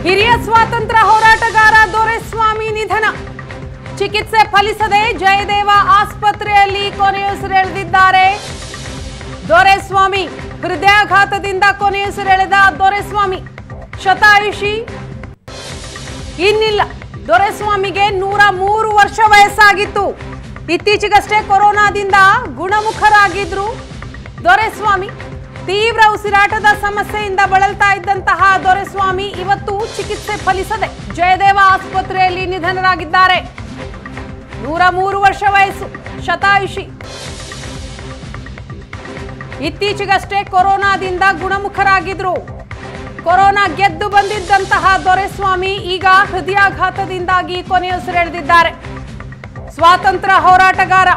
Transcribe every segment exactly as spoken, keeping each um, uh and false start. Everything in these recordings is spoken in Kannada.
ಹಿರಿಯ ಸ್ವಾತಂತ್ರ್ಯ ಹೋರಾಟಗಾರ ದೊರೆಸ್ವಾಮಿ ನಿಧನ. ಚಿಕಿತ್ಸೆ ಫಲಿಸದೆ ಜಯದೇವ ಆಸ್ಪತ್ರೆಯಲ್ಲಿ ಕೊನೆಯುಸಿರೆಳೆದಿದ್ದಾರೆ ದೊರೆಸ್ವಾಮಿ. ಹೃದಯಾಘಾತದಿಂದ ಕೊನೆಯುಸಿರೆಳೆದ ದೊರೆಸ್ವಾಮಿ ಶತಾಯುಷಿ ಇನ್ನಿಲ್ಲ. ದೊರೆಸ್ವಾಮಿಗೆ ನೂರ ಮೂರು ವರ್ಷ ವಯಸ್ಸಾಗಿತ್ತು. ಇತ್ತೀಚೆಗಷ್ಟೇ ಕೊರೋನಾದಿಂದ ಗುಣಮುಖರಾಗಿದ್ರು ದೊರೆಸ್ವಾಮಿ. ತೀವ್ರ ಉಸಿರಾಟದ ಸಮಸ್ಯೆಯಿಂದ ಬಳಲ್ತಾ ಇದ್ದಂತಹ ದೊರೆಸ್ವಾಮಿ ಇವತ್ತು ಚಿಕಿತ್ಸೆ ಫಲಿಸದೆ ಜಯದೇವ ಆಸ್ಪತ್ರೆಯಲ್ಲಿ ನಿಧನರಾಗಿದ್ದಾರೆ. ನೂರ ಮೂರು ವರ್ಷ ವಯಸ್ಸು, ಶತಾಯುಷಿ. ಇತ್ತೀಚೆಗಷ್ಟೇ ಕೊರೋನಾದಿಂದ ಗುಣಮುಖರಾಗಿದ್ರು. ಕೊರೋನಾ ಗೆದ್ದು ಬಂದಿದ್ದಂತಹ ದೊರೆಸ್ವಾಮಿ ಈಗ ಹೃದಯಾಘಾತದಿಂದಾಗಿ ಕೊನೆಯುಸಿರೆಳೆದಿದ್ದಾರೆ. ಸ್ವಾತಂತ್ರ್ಯ ಹೋರಾಟಗಾರ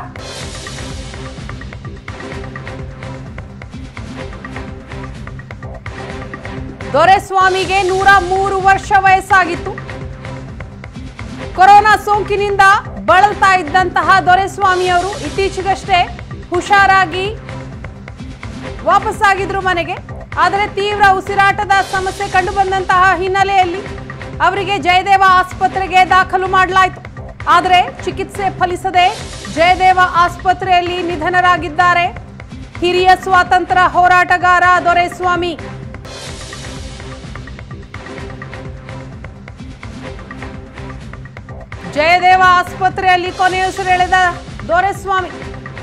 ದೊರೆಸ್ವಾಮಿಗೆ ನೂರ ಮೂರು ವರ್ಷ ವಯಸ್ಸಾಗಿತ್ತು. ಕೊರೋನಾ ಸೋಂಕಿನಿಂದ ಬಳಲ್ತಾ ಇದ್ದಂತಹ ದೊರೆಸ್ವಾಮಿಯವರು ಇತ್ತೀಚೆಗಷ್ಟೇ ಹುಷಾರಾಗಿ ವಾಪಸ್ಸಾಗಿದ್ರು ಮನೆಗೆ. ಆದರೆ ತೀವ್ರ ಉಸಿರಾಟದ ಸಮಸ್ಯೆ ಕಂಡುಬಂದಂತಹ ಹಿನ್ನೆಲೆಯಲ್ಲಿ ಅವರಿಗೆ ಜಯದೇವ ಆಸ್ಪತ್ರೆಗೆ ದಾಖಲು ಮಾಡಲಾಯಿತು. ಆದರೆ ಚಿಕಿತ್ಸೆ ಫಲಿಸದೆ ಜಯದೇವ ಆಸ್ಪತ್ರೆಯಲ್ಲಿ ನಿಧನರಾಗಿದ್ದಾರೆ ಹಿರಿಯ ಸ್ವಾತಂತ್ರ್ಯ ಹೋರಾಟಗಾರ ದೊರೆಸ್ವಾಮಿ. ಜಯದೇವ ಆಸ್ಪತ್ರೆಯಲ್ಲಿ ಕೊನೆಯುಸಿರೆಳೆದ ದೊರೆಸ್ವಾಮಿ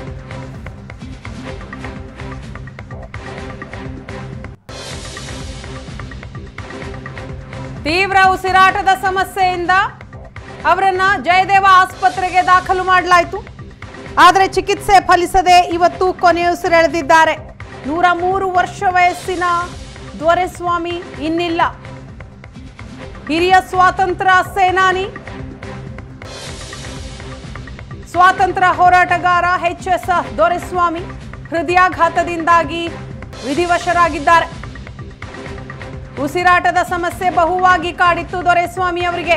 ತೀವ್ರ ಉಸಿರಾಟದ ಸಮಸ್ಯೆಯಿಂದ ಅವರನ್ನ ಜಯದೇವ ಆಸ್ಪತ್ರೆಗೆ ದಾಖಲು ಮಾಡಲಾಯಿತು. ಆದರೆ ಚಿಕಿತ್ಸೆ ಫಲಿಸದೆ ಇವತ್ತು ಕೊನೆಯುಸಿರೆಳೆದಿದ್ದಾರೆ. ನೂರ ಮೂರು ವರ್ಷ ವಯಸ್ಸಿನ ದೊರೆಸ್ವಾಮಿ ಇನ್ನಿಲ್ಲ. ಹಿರಿಯ ಸ್ವಾತಂತ್ರ್ಯ ಸೇನಾನಿ, ಸ್ವಾತಂತ್ರ್ಯ ಹೋರಾಟಗಾರ ಎಚ್ ಎಸ್ ದೊರೆಸ್ವಾಮಿ ಹೃದಯಾಘಾತದಿಂದಾಗಿ ವಿಧಿವಶರಾಗಿದ್ದಾರೆ. ಉಸಿರಾಟದ ಸಮಸ್ಯೆ ಬಹುವಾಗಿ ಕಾಡಿತ್ತು ದೊರೆಸ್ವಾಮಿ ಅವರಿಗೆ.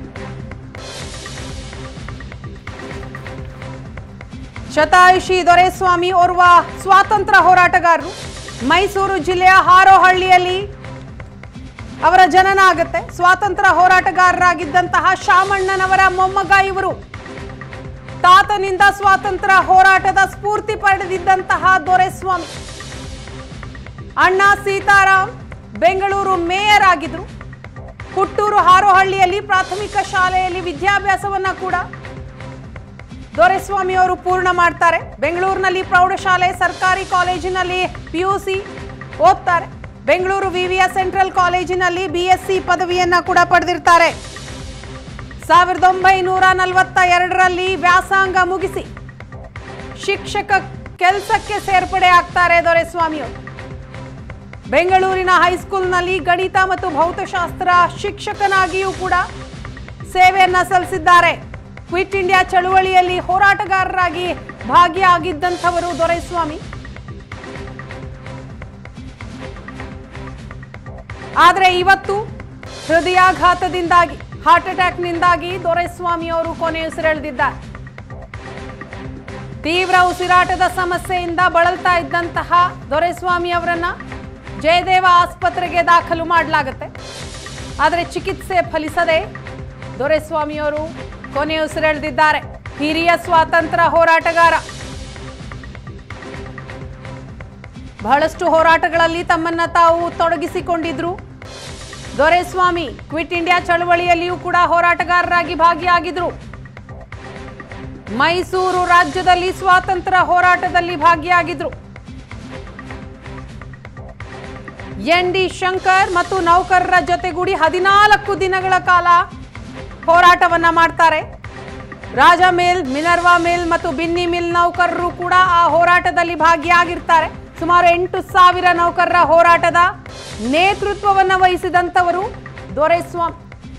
ಶತಾಯುಷಿ ದೊರೆಸ್ವಾಮಿ ಓರ್ವ ಸ್ವಾತಂತ್ರ್ಯ ಹೋರಾಟಗಾರರು. ಮೈಸೂರು ಜಿಲ್ಲೆಯ ಹಾರೋಹಳ್ಳಿಯಲ್ಲಿ ಅವರ ಜನನ ಆಗುತ್ತೆ. ಸ್ವಾತಂತ್ರ್ಯ ಹೋರಾಟಗಾರರಾಗಿದ್ದಂತಹ ಶಾಮಣ್ಣನವರ ಮೊಮ್ಮಗ ಇವರು. ತಾತನಿಂದ ಸ್ವಾತಂತ್ರ್ಯ ಹೋರಾಟದ ಸ್ಫೂರ್ತಿ ಪಡೆದಿದ್ದಂತಹ ದೊರೆಸ್ವಾಮಿ. ಅಣ್ಣ ಸೀತಾರಾಮ್ ಬೆಂಗಳೂರು ಮೇಯರ್ ಆಗಿದ್ರು. ಹುಟ್ಟೂರು ಹಾರೋಹಳ್ಳಿಯಲ್ಲಿ ಪ್ರಾಥಮಿಕ ಶಾಲೆಯಲ್ಲಿ ವಿದ್ಯಾಭ್ಯಾಸವನ್ನ ಕೂಡ ದೊರೆಸ್ವಾಮಿ ಅವರು ಪೂರ್ಣ ಮಾಡ್ತಾರೆ. ಬೆಂಗಳೂರಿನಲ್ಲಿ ಪ್ರೌಢಶಾಲೆ, ಸರ್ಕಾರಿ ಕಾಲೇಜಿನಲ್ಲಿ ಪಿಯುಸಿ ಓದ್ತಾರೆ. ಬೆಂಗಳೂರು ವಿವಿಎಸ್ ಸೆಂಟ್ರಲ್ ಕಾಲೇಜಿನಲ್ಲಿ ಬಿಎಸ್ಸಿ ಪದವಿಯನ್ನ ಕೂಡ ಪಡೆದಿರ್ತಾರೆ. ಸಾವಿರದ ಒಂಬೈನೂರ ನಲವತ್ತ ಎರಡರಲ್ಲಿ ವ್ಯಾಸಂಗ ಮುಗಿಸಿ ಶಿಕ್ಷಕ ಕೆಲಸಕ್ಕೆ ಸೇರ್ಪಡೆ ಆಗ್ತಾರೆ ದೊರೆಸ್ವಾಮಿ ಅವರು. ಬೆಂಗಳೂರಿನ ಹೈಸ್ಕೂಲ್ನಲ್ಲಿ ಗಣಿತ ಮತ್ತು ಭೌತಶಾಸ್ತ್ರ ಶಿಕ್ಷಕನಾಗಿಯೂ ಕೂಡ ಸೇವೆಯನ್ನ ಸಲ್ಲಿಸಿದ್ದಾರೆ. ಕ್ವಿಟ್ ಇಂಡಿಯಾ ಚಳುವಳಿಯಲ್ಲಿ ಹೋರಾಟಗಾರರಾಗಿ ಭಾಗಿಯಾಗಿದ್ದಂಥವರು ದೊರೆಸ್ವಾಮಿ. ಆದರೆ ಇವತ್ತು ಹೃದಯಾಘಾತದಿಂದಾಗಿ, ಹಾರ್ಟ್ ಅಟ್ಯಾಕ್ನಿಂದಾಗಿ ದೊರೆಸ್ವಾಮಿ ಅವರು ಕೊನೆಯುಸಿರೆಳೆದಿದ್ದಾರೆ. ತೀವ್ರ ಉಸಿರಾಟದ ಸಮಸ್ಯೆಯಿಂದ ಬಳಲ್ತಾ ಇದ್ದಂತಹ ದೊರೆಸ್ವಾಮಿ ಅವರನ್ನ ಜಯದೇವ ಆಸ್ಪತ್ರೆಗೆ ದಾಖಲು ಮಾಡಲಾಗುತ್ತೆ. ಆದರೆ ಚಿಕಿತ್ಸೆ ಫಲಿಸದೆ ದೊರೆಸ್ವಾಮಿಯವರು ಕೊನೆಯುಸಿರೆಳೆದಿದ್ದಾರೆ. ಹಿರಿಯ ಸ್ವಾತಂತ್ರ್ಯ ಹೋರಾಟಗಾರ. ಬಹಳಷ್ಟು ಹೋರಾಟಗಳಲ್ಲಿ ತಮ್ಮನ್ನ ತಾವು ತೊಡಗಿಸಿಕೊಂಡಿದ್ರು ದೊರೆಸ್ವಾಮಿ. ಕ್ವಿಟ್ ಇಂಡಿಯಾ ಚಳವಳಿಯಲ್ಲಿಯೂ ಕೂಡ ಹೋರಾಟಗಾರರಾಗಿ ಭಾಗಿಯಾಗಿದ್ರು. ಮೈಸೂರು ರಾಜ್ಯದಲ್ಲಿ ಸ್ವಾತಂತ್ರ್ಯ ಹೋರಾಟದಲ್ಲಿ ಭಾಗಿಯಾಗಿದ್ರು. ಎನ್ ಡಿ ಶಂಕರ್ ಮತ್ತು ನೌಕರರ ಜೊತೆಗೂಡಿ ಹದಿನಾಲ್ಕು ದಿನಗಳ ಕಾಲ ಹೋರಾಟವನ್ನ ಮಾಡ್ತಾರೆ. ರಾಜ ಮಿಲ್, ಮಿನರ್ವಾ ಮಿಲ್ ಮತ್ತು ಬಿನ್ನಿ ಮಿಲ್ ನೌಕರರು ಕೂಡ ಆ ಹೋರಾಟದಲ್ಲಿ ಭಾಗಿಯಾಗಿರ್ತಾರೆ. ಸುಮಾರು ಎಂಟು ಸಾವಿರ ನೌಕರರ ಹೋರಾಟದ ನೇತೃತ್ವವನ್ನು ವಹಿಸಿದಂತವರು ದೊರೆಸ್ವಾಮಿ.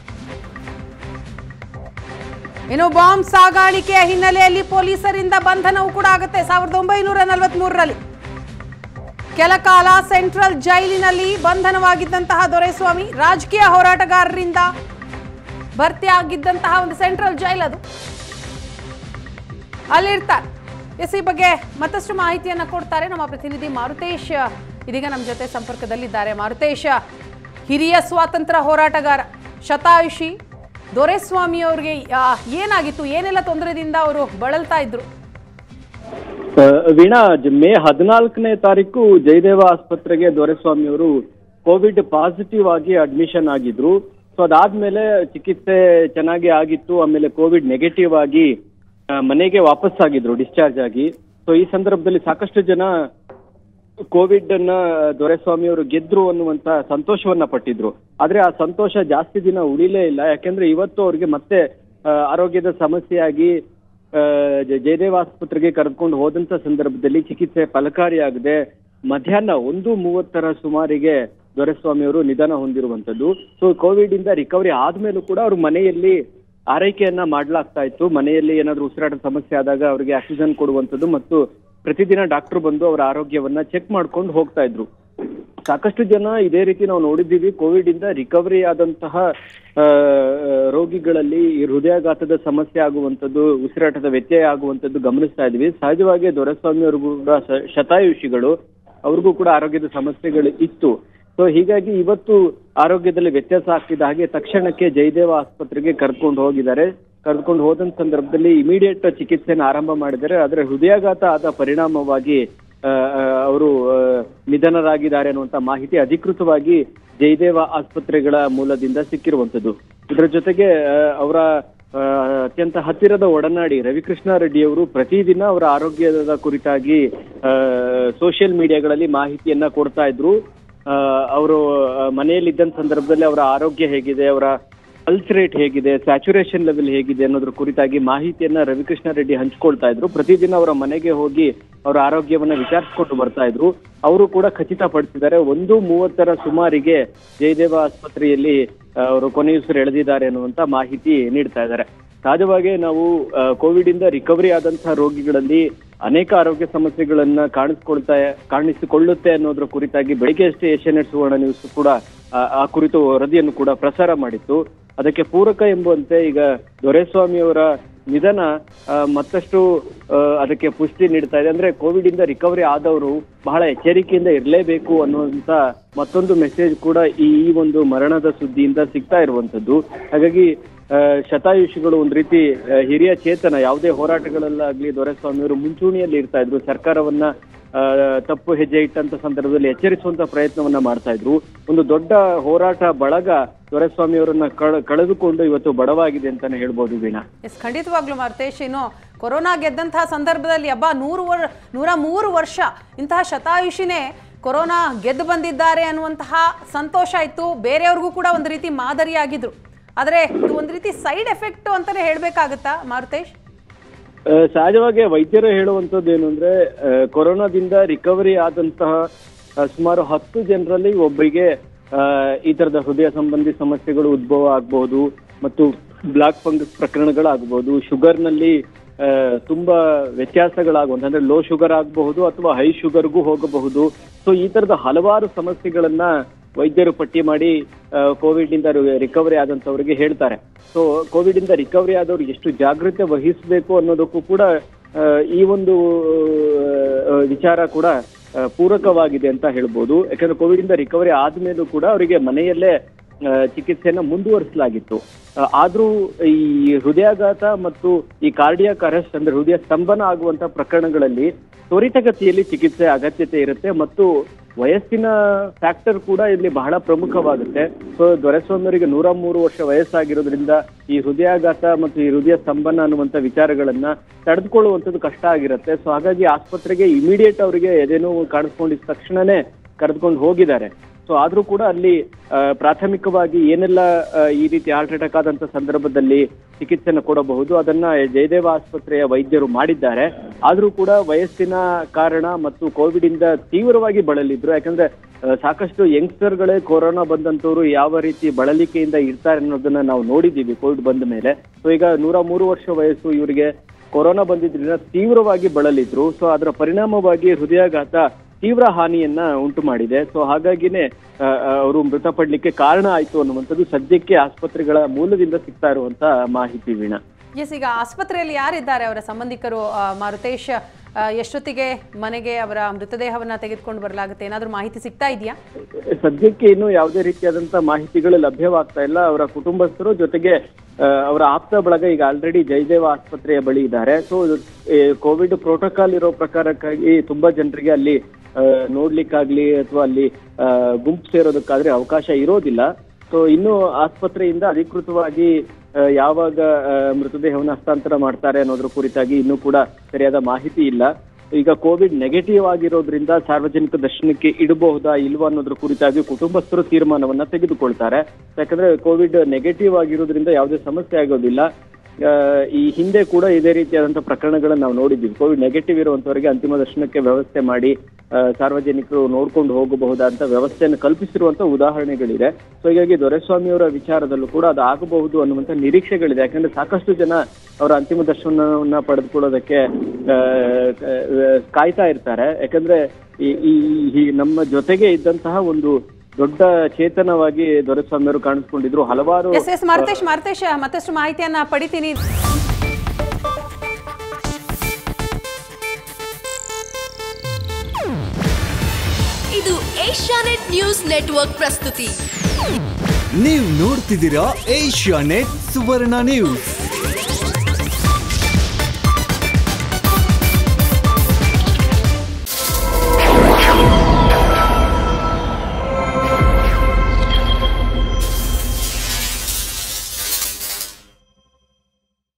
ಇನ್ನು ಬಾಂಬ್ ಸಾಗಾಣಿಕೆಯ ಹಿನ್ನೆಲೆಯಲ್ಲಿ ಪೊಲೀಸರಿಂದ ಬಂಧನವೂ ಕೂಡ ಆಗುತ್ತೆ. ಸಾವಿರದ ಒಂಬೈನೂರ ನಲವತ್ತ್ ಮೂರರಲ್ಲಿ ಕೆಲ ಕಾಲ ಸೆಂಟ್ರಲ್ ಜೈಲಿನಲ್ಲಿ ಬಂಧನವಾಗಿದ್ದಂತಹ ದೊರೆಸ್ವಾಮಿ ರಾಜಕೀಯ ಹೋರಾಟಗಾರರಿಂದ ಭರ್ತಿಯಾಗಿದ್ದಂತಹ ಒಂದು ಸೆಂಟ್ರಲ್ ಜೈಲ್ ಅದು. ಅಲ್ಲಿರ್ತಾರೆ. ಎಸ್ ಈ ಬಗ್ಗೆ ಮತ್ತಷ್ಟು ಮಾಹಿತಿಯನ್ನು ಕೊಡ್ತಾರೆ ನಮ್ಮ ಪ್ರತಿನಿಧಿ ಮಾರುತೇಶ್. ಇದೀಗ ನಮ್ಮ ಜೊತೆ ಸಂಪರ್ಕದಲ್ಲಿದ್ದಾರೆ. ಮಾರುತೇಶ್, ಹಿರಿಯ ಸ್ವಾತಂತ್ರ್ಯ ಹೋರಾಟಗಾರ ಶತಾಯುಷಿ ದೊರೆಸ್ವಾಮಿ ಅವ್ರಿಗೆ ಏನಾಗಿತ್ತು, ಏನೆಲ್ಲ ತೊಂದರೆದಿಂದ ಅವರು ಬಳಲ್ತಾ ಇದ್ರು? ವೀಣಾ, ಮೇ ಹದಿನಾಲ್ಕನೇ ತಾರೀಕು ಜಯದೇವ ಆಸ್ಪತ್ರೆಗೆ ದೊರೆಸ್ವಾಮಿ ಅವರು ಕೋವಿಡ್ ಪಾಸಿಟಿವ್ ಆಗಿ ಅಡ್ಮಿಷನ್ ಆಗಿದ್ರು. ಸೊ ಅದಾದ್ಮೇಲೆ ಚಿಕಿತ್ಸೆ ಚೆನ್ನಾಗಿ ಆಗಿತ್ತು. ಆಮೇಲೆ ಕೋವಿಡ್ ನೆಗೆಟಿವ್ ಆಗಿ ಮನೆಗೆ ವಾಪಸ್ ಆಗಿದ್ರು ಡಿಸ್ಚಾರ್ಜ್ ಆಗಿ. ಸೊ ಈ ಸಂದರ್ಭದಲ್ಲಿ ಸಾಕಷ್ಟು ಜನ ಕೋವಿಡ್ ಅನ್ನ ದೊರೆಸ್ವಾಮಿ ಅವರು ಗೆದ್ರು ಅನ್ನುವಂತ ಸಂತೋಷವನ್ನ ಪಟ್ಟಿದ್ರು. ಆದ್ರೆ ಆ ಸಂತೋಷ ಜಾಸ್ತಿ ದಿನ ಉಳಿಲೇ ಇಲ್ಲ. ಯಾಕೆಂದ್ರೆ ಇವತ್ತು ಅವ್ರಿಗೆ ಮತ್ತೆ ಆರೋಗ್ಯದ ಸಮಸ್ಯೆಯಾಗಿ ಜಯದೇವ ಆಸ್ಪತ್ರೆಗೆ ಕರೆದುಕೊಂಡು ಹೋದಂತ ಸಂದರ್ಭದಲ್ಲಿ ಚಿಕಿತ್ಸೆ ಫಲಕಾರಿಯಾಗದೆ ಮಧ್ಯಾಹ್ನ ಒಂದು ಮೂವತ್ತರ ಸುಮಾರಿಗೆ ದೊರೆಸ್ವಾಮಿ ಅವರು ನಿಧನ ಹೊಂದಿರುವಂತದ್ದು. ಸೊ ಕೋವಿಡ್ ಇಂದ ರಿಕವರಿ ಆದ್ಮೇಲೂ ಕೂಡ ಅವ್ರ ಮನೆಯಲ್ಲಿ ಆರೈಕೆಯನ್ನ ಮಾಡ್ಲಾಗ್ತಾ ಇತ್ತು. ಮನೆಯಲ್ಲಿ ಏನಾದ್ರು ಉಸಿರಾಟದ ಸಮಸ್ಯೆ ಆದಾಗ ಅವರಿಗೆ ಆಕ್ಸಿಜನ್ ಕೊಡುವಂಥದ್ದು ಮತ್ತು ಪ್ರತಿದಿನ ಡಾಕ್ಟರ್ ಬಂದು ಅವರ ಆರೋಗ್ಯವನ್ನ ಚೆಕ್ ಮಾಡ್ಕೊಂಡು ಹೋಗ್ತಾ ಇದ್ರು. ಸಾಕಷ್ಟು ಜನ ಇದೇ ರೀತಿ ನಾವು ನೋಡಿದ್ದೀವಿ. ಕೋವಿಡ್ ಇಂದ ರಿಕವರಿ ಆದಂತಹ ರೋಗಿಗಳಲ್ಲಿ ಈ ಹೃದಯಾಘಾತದ ಸಮಸ್ಯೆ ಆಗುವಂಥದ್ದು, ಉಸಿರಾಟದ ವ್ಯತ್ಯಯ ಆಗುವಂಥದ್ದು ಗಮನಿಸ್ತಾ ಇದ್ವಿ. ಸಹಜವಾಗಿ ದೊರೆಸ್ವಾಮಿ ಅವ್ರಿಗೂ ಕೂಡ ಶತಾಯುಷಿಗಳು ಅವ್ರಿಗೂ ಕೂಡ ಆರೋಗ್ಯದ ಸಮಸ್ಯೆಗಳು ಇತ್ತು. ಸೊ ಹೀಗಾಗಿ ಇವತ್ತು ಆರೋಗ್ಯದಲ್ಲಿ ವ್ಯತ್ಯಾಸ ಆಗ್ತಿದ್ದ ಹಾಗೆ ತಕ್ಷಣಕ್ಕೆ ಜಯದೇವ ಆಸ್ಪತ್ರೆಗೆ ಕರ್ಕೊಂಡು ಹೋಗಿದ್ದಾರೆ. ಕರೆದುಕೊಂಡು ಹೋದಂತ ಸಂದರ್ಭದಲ್ಲಿ ಇಮಿಡಿಯೇಟ್ ಚಿಕಿತ್ಸೆನ ಆರಂಭ ಮಾಡಿದ್ದಾರೆ. ಆದ್ರೆ ಹೃದಯಾಘಾತ ಆದ ಪರಿಣಾಮವಾಗಿ ಅವರು ನಿಧನರಾಗಿದ್ದಾರೆ ಅನ್ನುವಂತ ಮಾಹಿತಿ ಅಧಿಕೃತವಾಗಿ ಜಯದೇವ ಆಸ್ಪತ್ರೆಗಳ ಮೂಲದಿಂದ ಸಿಕ್ಕಿರುವಂತದ್ದು. ಇದರ ಜೊತೆಗೆ ಅವರ ಅತ್ಯಂತ ಹತ್ತಿರದ ಒಡನಾಡಿ ರವಿಕೃಷ್ಣ ರೆಡ್ಡಿ ಅವರು ಪ್ರತಿದಿನ ಅವರ ಆರೋಗ್ಯದ ಕುರಿತಾಗಿ ಸೋಷಿಯಲ್ ಮೀಡಿಯಾಗಳಲ್ಲಿ ಮಾಹಿತಿಯನ್ನ ಕೊಡ್ತಾ ಇದ್ರು. ಅವರು ಮನೆಯಲ್ಲಿದ್ದಂತ ಸಂದರ್ಭದಲ್ಲಿ ಅವರ ಆರೋಗ್ಯ ಹೇಗಿದೆ, ಅವರ ಪಲ್ಸ್ ರೇಟ್ ಹೇಗಿದೆ, ಸ್ಯಾಚುರೇಷನ್ ಲೆವೆಲ್ ಹೇಗಿದೆ ಅನ್ನೋದ್ರ ಕುರಿತಾಗಿ ಮಾಹಿತಿಯನ್ನ ರವಿಕೃಷ್ಣ ರೆಡ್ಡಿ ಹಂಚ್ಕೊಳ್ತಾ ಇದ್ರು. ಪ್ರತಿದಿನ ಅವರ ಮನೆಗೆ ಹೋಗಿ ಅವರ ಆರೋಗ್ಯವನ್ನ ವಿಚಾರಿಸಿಕೊಂಡು ಬರ್ತಾ ಇದ್ರು. ಅವರು ಕೂಡ ಖಚಿತಪಡಿಸಿದ್ದಾರೆ ಒಂದು ಮೂವತ್ತರ ಸುಮಾರಿಗೆ ಜಯದೇವ ಆಸ್ಪತ್ರೆಯಲ್ಲಿ ಅವರು ಕೊನೆಯುಸಿರು ಎಳೆದಿದ್ದಾರೆ ಅನ್ನುವಂತ ಮಾಹಿತಿ ನೀಡ್ತಾ ಇದ್ದಾರೆ. ಸಹಜವಾಗಿ ನಾವು ಕೋವಿಡ್ ಇಂದ ರಿಕವರಿ ಆದಂತಹ ರೋಗಿಗಳಲ್ಲಿ ಅನೇಕ ಆರೋಗ್ಯ ಸಮಸ್ಯೆಗಳನ್ನ ಕಾಣಿಸ್ಕೊಳ್ತಾ ಕಾಣಿಸಿಕೊಳ್ಳುತ್ತೆ ಅನ್ನೋದ್ರ ಕುರಿತಾಗಿ ಬೆಳಿಗ್ಗೆ ಅಷ್ಟೇ ಏಷ್ಯಾನೆಟ್ ಸುವರ್ಣ ನ್ಯೂಸ್ ಕೂಡ ಆ ಕುರಿತು ವರದಿಯನ್ನು ಕೂಡ ಪ್ರಸಾರ ಮಾಡಿತ್ತು. ಅದಕ್ಕೆ ಪೂರಕ ಎಂಬಂತೆ ಈಗ ದೊರೆಸ್ವಾಮಿ ಅವರ ನಿಧನ ಮತ್ತಷ್ಟು ಅದಕ್ಕೆ ಪುಷ್ಟಿ ನೀಡ್ತಾ ಇದೆ. ಅಂದ್ರೆ ಕೋವಿಡ್ ಇಂದ ರಿಕವರಿ ಆದವರು ಬಹಳ ಎಚ್ಚರಿಕೆಯಿಂದ ಇರಲೇಬೇಕು ಅನ್ನುವಂತ ಮತ್ತೊಂದು ಮೆಸೇಜ್ ಕೂಡ ಈ ಒಂದು ಮರಣದ ಸುದ್ದಿಯಿಂದ ಸಿಗ್ತಾ ಇರುವಂತದ್ದು. ಹಾಗಾಗಿ ಶತಾಯುಷಿಗಳು ಒಂದ್ ರೀತಿ ಹಿರಿಯ ಚೇತನ. ಯಾವುದೇ ಹೋರಾಟಗಳಲ್ಲಾಗ್ಲಿ ದೊರೆಸ್ವಾಮಿ ಅವರು ಮುಂಚೂಣಿಯಲ್ಲಿ ಇರ್ತಾ ಇದ್ರು. ಸರ್ಕಾರವನ್ನ ತಪ್ಪು ಹೆಜ್ಜೆ ಇಟ್ಟಂತ ಸಂದರ್ಭದಲ್ಲಿ ಎಚ್ಚರಿಸುವಂತ ಪ್ರಯತ್ನವನ್ನ ಮಾಡ್ತಾ ಇದ್ರು. ಒಂದು ದೊಡ್ಡ ಹೋರಾಟ ಬಳಗ ದೊರೆಸ್ವಾಮಿ ಅವರನ್ನ ಕಳೆದುಕೊಂಡು ಇವತ್ತು ಬಡವಾಗಿದೆ ಅಂತಾನೆ ಹೇಳ್ಬೋದು ವೀಣಾ. ಎಸ್, ಖಂಡಿತವಾಗ್ಲೂ ಮಾರುತೇಶ್. ಇನ್ನು ಕೊರೋನಾ ಗೆದ್ದಂತಹ ಸಂದರ್ಭದಲ್ಲಿ ಹಬ್ಬ ನೂರು ವರ್ ನೂರ ಮೂರು ವರ್ಷ ಇಂತಹ ಶತಾಯುಷಿನೇ ಕೊರೋನಾ ಗೆದ್ದು ಬಂದಿದ್ದಾರೆ ಅನ್ನುವಂತಹ ಸಂತೋಷ ಇತ್ತು. ಬೇರೆಯವ್ರಿಗೂ ಕೂಡ ಒಂದು ರೀತಿ ಮಾದರಿಯಾಗಿದ್ರು. ಆದ್ರೆ ಇದು ಒಂದು ರೀತಿ ಸೈಡ್ ಎಫೆಕ್ಟ್ ಅಂತಾನೆ ಹೇಳ್ಬೇಕಾಗತ್ತಾ ಮಾರುತೇಶ್? ಸಹಜವಾಗಿ ವೈದ್ಯರು ಹೇಳುವಂತದ್ದು ಏನು ಅಂದ್ರೆ ಕೊರೋನಾದಿಂದ ರಿಕವರಿ ಆದಂತಹ ಸುಮಾರು ಹತ್ತು ಜನರಲ್ಲಿ ಒಬ್ಬರಿಗೆ ಈ ತರದ ಹೃದಯ ಸಂಬಂಧಿ ಸಮಸ್ಯೆಗಳು ಉದ್ಭವ ಆಗಬಹುದು ಮತ್ತು ಬ್ಲಾಕ್ ಫಂಗಸ್ ಪ್ರಕರಣಗಳಾಗಬಹುದು. ಶುಗರ್ ನಲ್ಲಿ ತುಂಬಾ ವ್ಯತ್ಯಾಸಗಳಾಗುವಂತ ಅಂದ್ರೆ ಲೋ ಶುಗರ್ ಆಗಬಹುದು ಅಥವಾ ಹೈ ಶುಗರ್ಗೂ ಹೋಗಬಹುದು. ಸೊ ಈ ತರದ ಹಲವಾರು ಸಮಸ್ಯೆಗಳನ್ನ ವೈದ್ಯರು ಪಟ್ಟಿ ಮಾಡಿ ಕೋವಿಡ್ ಇಂದ ರಿಕವರಿ ಆದಂತವರಿಗೆ ಹೇಳ್ತಾರೆ. ಸೊ ಕೋವಿಡ್ ಇಂದ ರಿಕವರಿ ಆದವ್ರು ಎಷ್ಟು ಜಾಗೃತೆ ವಹಿಸಬೇಕು ಅನ್ನೋದಕ್ಕೂ ಕೂಡ ಈ ಒಂದು ವಿಚಾರ ಕೂಡ ಪೂರಕವಾಗಿದೆ ಅಂತ ಹೇಳ್ಬೋದು. ಯಾಕಂದ್ರೆ ಕೋವಿಡ್ ಇಂದ ರಿಕವರಿ ಆದ್ಮೇಲೂ ಕೂಡ ಅವರಿಗೆ ಮನೆಯಲ್ಲೇ ಚಿಕಿತ್ಸೆಯನ್ನ ಮುಂದುವರಿಸಲಾಗಿತ್ತು. ಆದ್ರೂ ಈ ಹೃದಯಾಘಾತ ಮತ್ತು ಈ ಕಾರ್ಡಿಯಾಕ್ ಅರೆಸ್ಟ್ ಅಂದ್ರೆ ಹೃದಯ ಸ್ತಂಭನ ಆಗುವಂತ ಪ್ರಕರಣಗಳಲ್ಲಿ ತ್ವರಿತಗತಿಯಲ್ಲಿ ಚಿಕಿತ್ಸೆ ಅಗತ್ಯತೆ ಇರುತ್ತೆ ಮತ್ತು ವಯಸ್ಸಿನ ಫ್ಯಾಕ್ಟರ್ ಕೂಡ ಇಲ್ಲಿ ಬಹಳ ಪ್ರಮುಖವಾಗುತ್ತೆ. ಸೊ ದೊರೆಸ್ವಾಮಿಯವರಿಗೆ ನೂರ ಮೂರು ವರ್ಷ ವಯಸ್ಸಾಗಿರೋದ್ರಿಂದ ಈ ಹೃದಯಾಘಾತ ಮತ್ತು ಈ ಹೃದಯ ಸ್ತಂಭನ ಅನ್ನುವಂತ ವಿಚಾರಗಳನ್ನ ತಡೆದುಕೊಳ್ಳುವಂಥದ್ದು ಕಷ್ಟ ಆಗಿರುತ್ತೆ. ಸೊ ಹಾಗಾಗಿ ಆಸ್ಪತ್ರೆಗೆ ಇಮಿಡಿಯೇಟ್ ಅವರಿಗೆ ಎದೇನೋ ಕಾಣಿಸ್ಕೊಂಡಿದ್ದ ತಕ್ಷಣನೇ ಕರೆದುಕೊಂಡು ಹೋಗಿದ್ದಾರೆ. ಸೊ ಆದ್ರೂ ಕೂಡ ಅಲ್ಲಿ ಪ್ರಾಥಮಿಕವಾಗಿ ಏನೆಲ್ಲ ಈ ರೀತಿ ಹಾರ್ಟ್ ಅಟ್ಯಾಕ್ ಆದಂತ ಸಂದರ್ಭದಲ್ಲಿ ಚಿಕಿತ್ಸೆನ ಕೊಡಬಹುದು ಅದನ್ನ ಜಯದೇವ ಆಸ್ಪತ್ರೆಯ ವೈದ್ಯರು ಮಾಡಿದ್ದಾರೆ. ಆದ್ರೂ ಕೂಡ ವಯಸ್ಸಿನ ಕಾರಣ ಮತ್ತು ಕೋವಿಡ್ ಇಂದ ತೀವ್ರವಾಗಿ ಬಳಲಿದ್ರು. ಯಾಕಂದ್ರೆ ಸಾಕಷ್ಟು ಯಂಗ್ಸ್ಟರ್ಗಳೇ ಕೊರೋನಾ ಬಂದಂತವ್ರು ಯಾವ ರೀತಿ ಬಳಲಿಕೆಯಿಂದ ಇರ್ತಾರೆ ಅನ್ನೋದನ್ನ ನಾವು ನೋಡಿದ್ದೀವಿ ಕೋವಿಡ್ ಬಂದ ಮೇಲೆ. ಸೊ ಈಗ ನೂರ ಮೂರು ವರ್ಷ ವಯಸ್ಸು ಇವರಿಗೆ ಕೊರೋನಾ ಬಂದಿದ್ರಿಂದ ತೀವ್ರವಾಗಿ ಬಳಲಿದ್ರು. ಸೊ ಅದರ ಪರಿಣಾಮವಾಗಿ ಹೃದಯಾಘಾತ ತೀವ್ರ ಹಾನಿಯನ್ನ ಉಂಟು ಮಾಡಿದೆ. ಸೊ ಹಾಗಾಗಿನೇ ಅವರು ಮೃತಪಡ್ಲಿಕ್ಕೆ ಕಾರಣ ಆಯ್ತು ಅನ್ನುವಂಥದ್ದು ಸದ್ಯಕ್ಕೆ ಆಸ್ಪತ್ರೆಗಳ ಮೂಲದಿಂದ ಸಿಗ್ತಾ ಇರುವಂತ ಮಾಹಿತಿ ವೀಣಾ. ಎಸ್, ಈಗ ಆಸ್ಪತ್ರೆಯಲ್ಲಿ ಯಾರಿದ್ದಾರೆ ಅವರ ಸಂಬಂಧಿಕರು ಮಾರುತೇಶ್? ಎಷ್ಟೊತ್ತಿಗೆ ಮನೆಗೆ ಅವರ ಮೃತದೇಹವನ್ನ ತೆಗೆದುಕೊಂಡು ಬರಲಾಗುತ್ತೆ, ಏನಾದರೂ ಮಾಹಿತಿ ಸಿಗ್ತಾ ಇದೆಯಾ? ಸದ್ಯಕ್ಕೆ ಇನ್ನೂ ಯಾವುದೇ ರೀತಿಯಾದಂತ ಮಾಹಿತಿಗಳು ಲಭ್ಯವಾಗ್ತಾ ಇಲ್ಲ. ಅವರ ಕುಟುಂಬಸ್ಥರು ಜೊತೆಗೆ ಅವರ ಆಪ್ತ ಬಳಗ ಈಗ ಆಲ್ರೆಡಿ ಜಯದೇವ ಆಸ್ಪತ್ರೆಯ ಬಳಿ ಇದ್ದಾರೆ. ಸೊ ಕೋವಿಡ್ ಪ್ರೋಟೋಕಾಲ್ ಇರೋ ಪ್ರಕಾರಕ್ಕಾಗಿ ತುಂಬಾ ಜನರಿಗೆ ಅಲ್ಲಿ ನೋಡ್ಲಿಕ್ಕಾಗ್ಲಿ ಅಥವಾ ಅಲ್ಲಿ ಗುಂಪು ಸೇರೋದಕ್ಕಾದ್ರೆ ಅವಕಾಶ ಇರೋದಿಲ್ಲ. ಸೊ ಇನ್ನು ಆಸ್ಪತ್ರೆಯಿಂದ ಅಧಿಕೃತವಾಗಿ ಯಾವಾಗ ಮೃತದೇಹವನ್ನು ಹಸ್ತಾಂತರ ಮಾಡ್ತಾರೆ ಅನ್ನೋದ್ರ ಕುರಿತಾಗಿ ಇನ್ನೂ ಕೂಡ ಸರಿಯಾದ ಮಾಹಿತಿ ಇಲ್ಲ. ಈಗ ಕೋವಿಡ್ ನೆಗೆಟಿವ್ ಆಗಿರೋದ್ರಿಂದ ಸಾರ್ವಜನಿಕ ದರ್ಶನಕ್ಕೆ ಇಡಬಹುದಾ ಇಲ್ವಾ ಅನ್ನೋದ್ರ ಕುರಿತಾಗಿ ಕುಟುಂಬಸ್ಥರು ತೀರ್ಮಾನವನ್ನ ತೆಗೆದುಕೊಳ್ತಾರೆ. ಯಾಕಂದ್ರೆ ಕೋವಿಡ್ ನೆಗೆಟಿವ್ ಆಗಿರೋದ್ರಿಂದ ಯಾವುದೇ ಸಮಸ್ಯೆ ಆಗೋದಿಲ್ಲ. ಈ ಹಿಂದೆ ಕೂಡ ಇದೇ ರೀತಿಯಾದಂತಹ ಪ್ರಕರಣಗಳನ್ನ ನಾವು ನೋಡಿದ್ದೀವಿ. ಕೋವಿಡ್ ನೆಗೆಟಿವ್ ಇರುವಂತವರಿಗೆ ಅಂತಿಮ ದರ್ಶನಕ್ಕೆ ವ್ಯವಸ್ಥೆ ಮಾಡಿ ಸಾರ್ವಜನಿಕರು ನೋಡ್ಕೊಂಡು ಹೋಗಬಹುದಾದಂತ ವ್ಯವಸ್ಥೆಯನ್ನು ಕಲ್ಪಿಸಿರುವಂತ ಉದಾಹರಣೆಗಳಿದೆ. ಸೊ ಹೀಗಾಗಿ ದೊರೆಸ್ವಾಮಿಯವರ ವಿಚಾರದಲ್ಲೂ ಕೂಡ ಅದು ಆಗಬಹುದು ಅನ್ನುವಂತ ನಿರೀಕ್ಷೆಗಳಿದೆ. ಯಾಕಂದ್ರೆ ಸಾಕಷ್ಟು ಜನ ಅವರ ಅಂತಿಮ ದರ್ಶನವನ್ನ ಪಡೆದುಕೊಳ್ಳೋದಕ್ಕೆ ಕಾಯ್ತಾ ಇರ್ತಾರೆ. ಯಾಕಂದ್ರೆ ಈ ನಮ್ಮ ಜೊತೆಗೆ ಇದ್ದಂತಹ ಒಂದು ದೊಡ್ಡ ಚೇತನವಾಗಿ ದೊರೆಸ್ವಾಮಿಯವರು ಕಾಣಿಸ್ಕೊಂಡಿದ್ರು. ಹಲವಾರು ಮಾರ್ತೇಶ್ ಮಾರ್ತೇಶ್ ಮತ್ತಷ್ಟು ಮಾಹಿತಿಯನ್ನ ಪಡಿತೀನಿ. ಇದು ಏಷ್ಯಾನೆಟ್ ನ್ಯೂಸ್ ನೆಟ್ವರ್ಕ್ ಪ್ರಸ್ತುತಿ. ನೀವು ನೋಡ್ತಿದ್ದೀರಾ ಏಷ್ಯಾನೆಟ್ ಸುವರ್ಣ ನ್ಯೂಸ್.